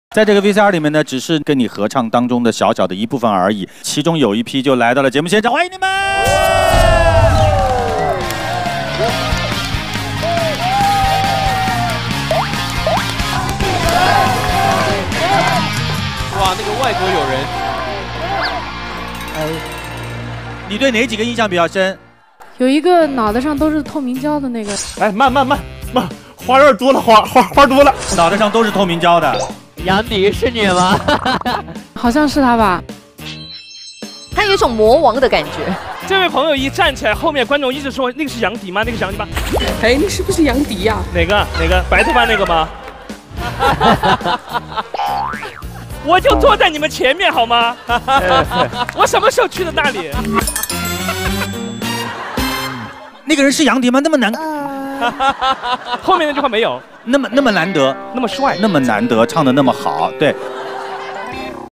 在这个 VCR 里面呢，只是跟你合唱当中的小小的一部分而已。其中有一批就来到了节目现场，欢迎你们！ 哇，那个外国友人， 你对哪几个印象比较深？ 有一个脑袋上都是透明胶的那个。 哎，慢，花有点多了，花多了， 脑袋上都是透明胶的。 杨迪是你吗？ 好像是他吧。 他有一种魔王的感觉。 这位朋友一站起来，后面观众一直说那个是杨迪吗？那个是杨迪吗？ 哎，你是不是杨迪呀？ 哪个？白头发那个吗？我就坐在你们前面好吗？我什么时候去的那里？ 那个人是杨迪吗？那么难， 后面那句话没有。 那么难得， 那么帅， 那么难得，唱得那么好，对。